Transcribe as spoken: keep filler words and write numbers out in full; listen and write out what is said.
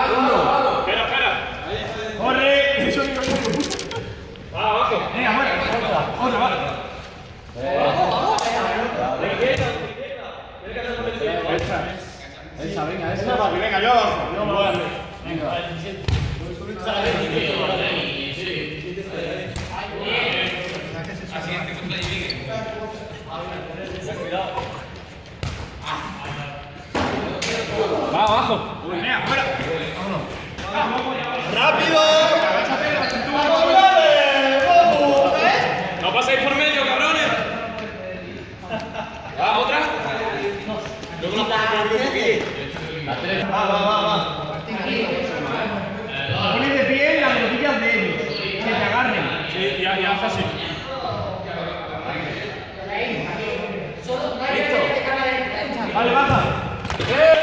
Uno. Espera, espera. ¡Corre! Eso digo yo. Va, abajo. Venga, bueno. Otra, vale. Esa, venga, esa. Venga, yo abajo. Yo me voy a hacer. Venga. Va, abajo. Venga, fuera. Vámonos. ¡Rápido! No paséis por medio, cabrones. Va, otra. Luego no Va, va, va, va. Pones de pie en las rodillas de ellos. Que te agarren. Sí, ya, ya hace así. Listo. Vale, baja.